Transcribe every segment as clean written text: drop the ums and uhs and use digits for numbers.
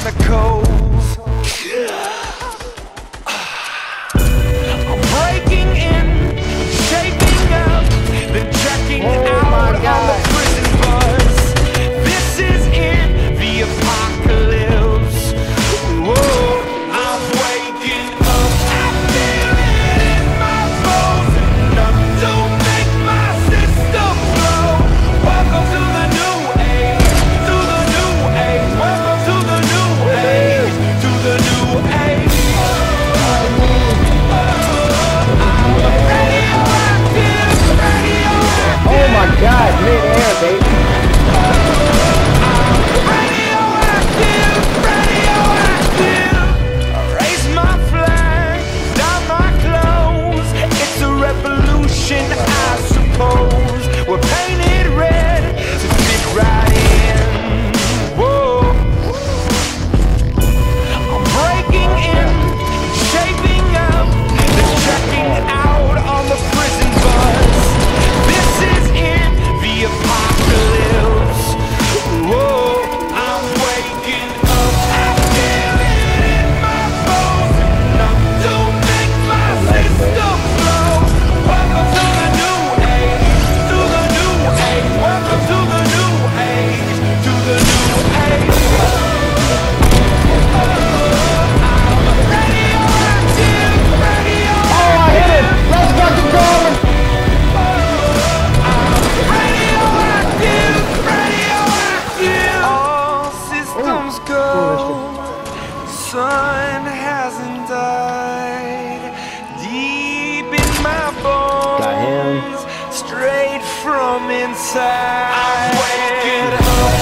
chemicals. I'm breaking in, shaping up, then checking out on the prison bus. This is in the apocalypse. Whoa, I'm waking up. I feel it in my bones, enough to make my system blow. Welcome to the new age, to the new age. Welcome to the new age, to the new age. Oh my God, mid-air, baby. Radioactive, radioactive. Raise my flag, down my clothes. It's a revolution, I suppose. We're painted red to fit right in. Whoa. I'm breaking in, shaping up, then checking out on the prison bus. This is in the apocalypse. Whoa, I'm waking up. I feel it in my bones, enough to make my system blow. Welcome to the new age, to the new age. Welcome to the new age, to the new age. Radioactive, radioactive. Oh, I hit it. Let's fucking go. Radioactive, radioactive. All systems go. Sun hasn't died. Deep in my Got him. bones, straight from inside. I'm waking up.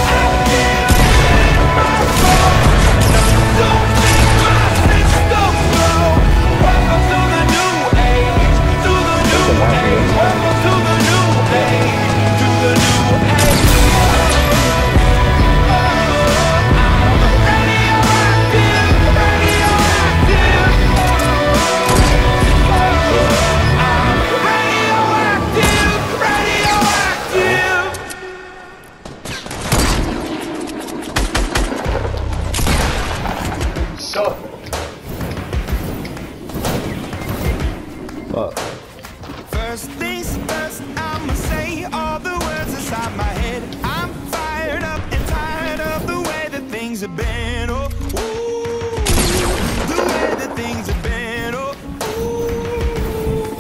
Don't make my system blow. Welcome to the new age, to the new age. Welcome to the new age, to the new age. Radioactive, radioactive. Radioactive, radioactive. Fuck. First things first, I'ma say all the words inside my head. I'm fired up and tired of the way that things have been. Oh, ooh, the way that things have been. Oh, ooh.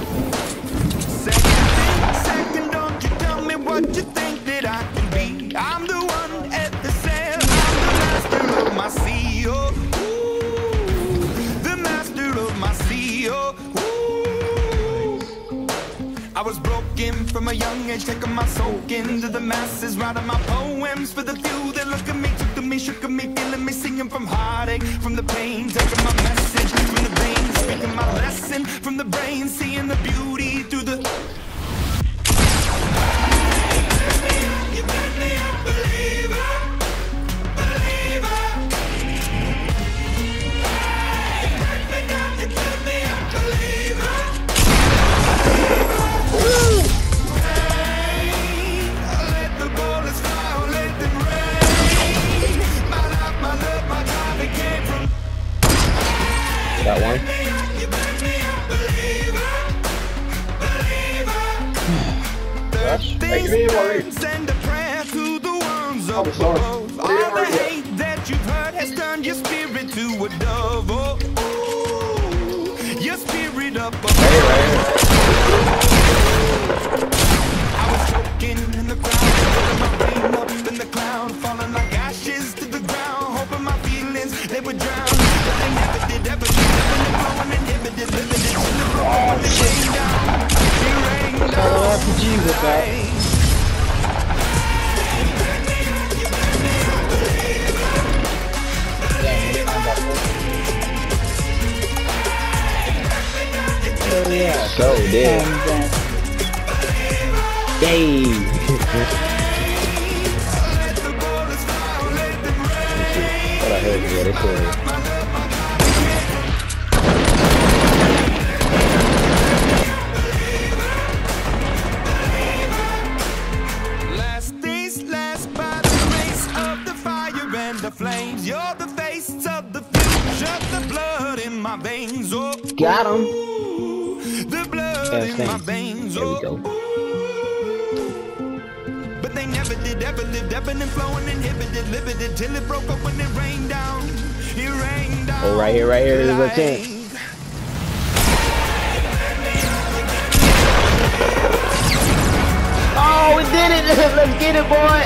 Second, don't you tell me what you think that I can be. I'm the one at the sail. I'm the master of my sea. Oh, ooh, the master of my sea. Oh, I was broken from a young age, taking my soak into the masses, writing my poems for the few that look at me, took to me, shook at me, feeling me, singing from heartache, from the pain, taking my message from the veins, speaking my lesson from the brain, seeing the beauty through the. You made me a believer, believer. You break me down, you made me a believer. That one. Send a prayer to the ones up above. All the hate that you've heard has turned your spirit to a dove. Oh, ooh, your spirit up above. I was choking in the crowd, putting my brain up in the cloud, falling like ashes to the ground, hoping my feelings they would drown. But they never did, ever did, blowing inhibited, limited to the ground. When it rained down, it rained down. RPG with that. Oh yeah, so did. Dave. What I heard is what it said. Last days last by the grace of the fire and the flames. You're the face brains. Oh, Got him. the blood in my veins. There we go. But they never did ever live, ebbing and flowing, inhibited, limited, till it broke up when it rained down. It rained down. Oh, right here is a chance. Oh, we did it! Let's get it, boy!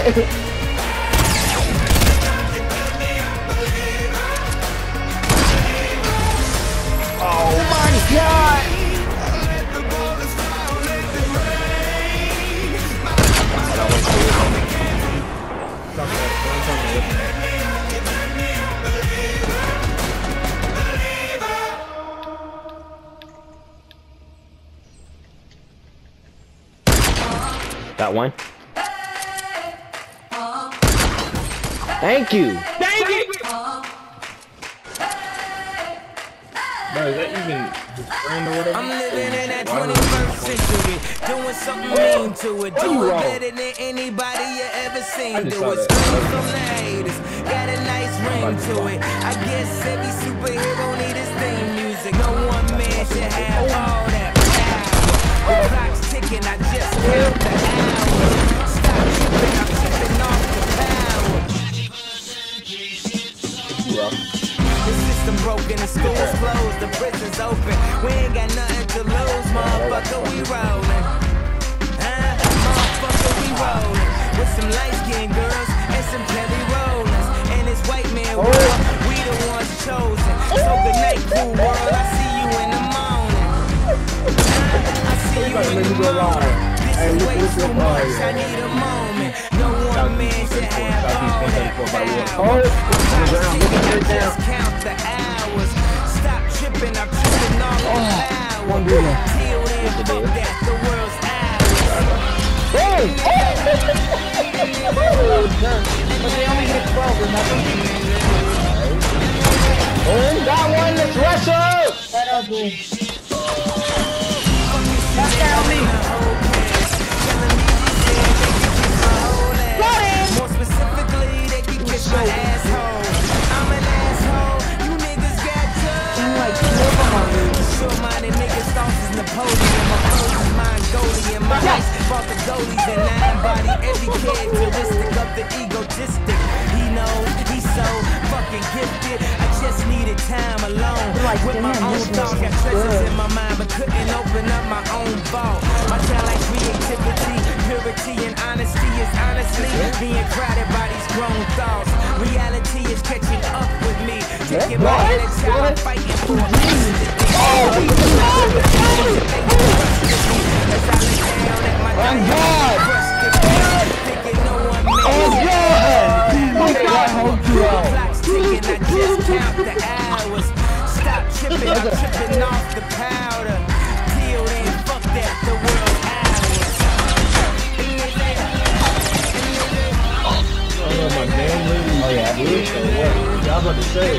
Oh my God! Got one. Thank you. Thank you. Bro, is that even his friend or whatever? I'm living in that 21st century, doing something mean to it, doing better than anybody you ever seen. Do it straight from the haters, got a nice ring to it. I guess every superhero need his theme music. No one man should have all that power. The clock's ticking, I just count the hours. Stop tripping, I'm tripping off the power. The system broken, the school's closed, the prison's open. We ain't got nothing to lose, motherfucker, we rollin'. Motherfucker, we rollin'. With some light-skinned girls and some Kelly Rollins. And this white man world, we the ones chosen. So good night, cool world, I see you in the morning. I see you in the morning. This is way too much, I need a moment. No one man should have all that power. Just count the hours. Stop tripping, I'm tripping all the hours. Till then, fuck that, the world's ours. But they only get 12, remember? Got one, let's wrestle! Back down me! More specifically, they can kiss my asshole. I'm an asshole, you niggas got drugs. Sure-minded niggas, thoughts is Napoleon. My clothes is Mongolian. My ice bought the goalies and I embody every characteristic of the egotistic. He knows he's so fucking gifted. I just needed time alone with my own thoughts. Got treasures in my mind, but couldn't open up my own vault. My talent, creativity, purity, and honesty is honestly being crowded by these grown thoughts. Reality is catching up with me. Taking my inner child, fighting for a piece of the thing. Oh God! Thinking no one made it. Clock's ticking, I just count the hours. Stop tripping, I'm tripping off the powder. Till then, fuck that, the world's ours. Oh, my damn lady. Oh, yeah, I believe so. What? Y'all about to say.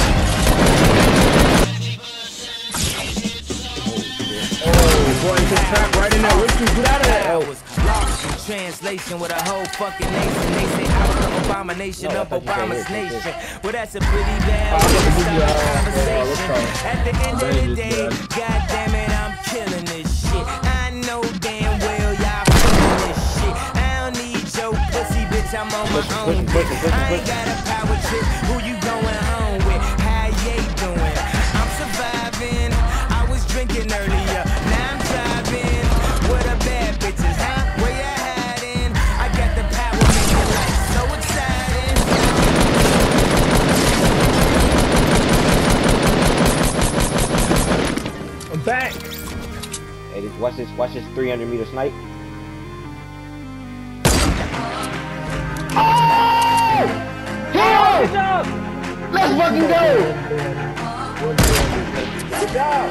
Boy, it's a trap right in there. Let's get out of there. I was lost in translation with a whole fucking nation. They say I was the abomination of Obama's nation. Well, that's a pretty bad way to start a conversation. At the end of the day, god damn it, I'm killing this shit. I know damn well y'all feeling this shit. I don't need your pussy, bitch, I'm on my own. I ain't got a power trip. Who you going home with? How you doing? I'm surviving. I was drinking earlier. Now I'm driving. What a bad bitches, huh? Where you hiding? I got the power, make your life so exciting. I'm back. Hey, watch this 300-meter snipe. Oh! Hell! Let's fucking go! Good job.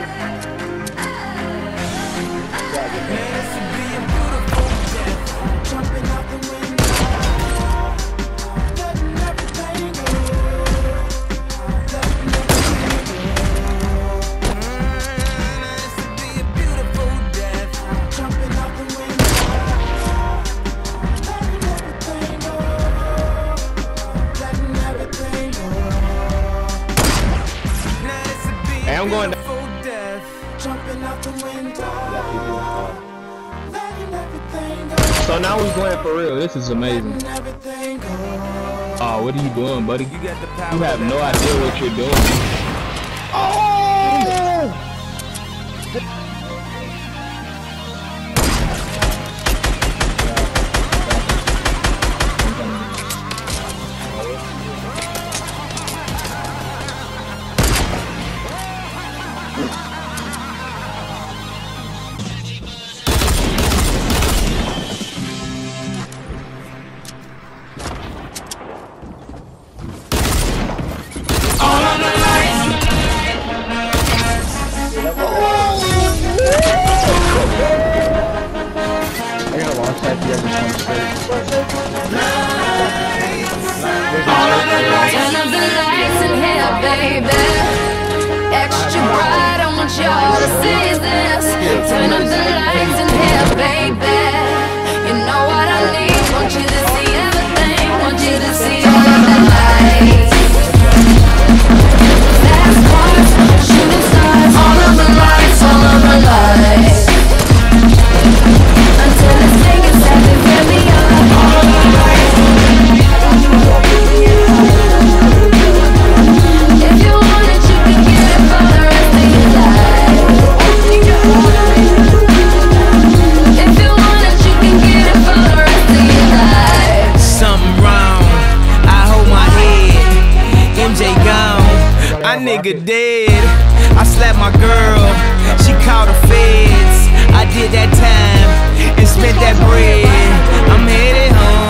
Man, this would be a beautiful death. Jumping out the window. Letting everything go. Letting everything go. This would be a beautiful death. Jumping out the window. Letting everything go. Letting everything go. Now this would be a Hey, I'm going going. Jumping out the window. So now we're going for real. This is amazing. Oh, what are you doing, buddy? You have no idea what you're doing. Oh! Turn up the lights in here, baby. Extra bright, I want y'all to see this. Turn up the lights in here, baby. You know what I need. Want you to see everything. Want you to see all of the lights. Fast cars, shooting stars. All of the lights, all of the lights. Until it's taken, seven, fill me up. All of the lights. If you want it, you can get it for the rest of your life. If you want it, you can get it for the rest of your life. Something wrong, I hold my head. MJ gone, I nigga dead. I slapped my girl, she called the feds. I did that time and spent that bread. I'm headed home.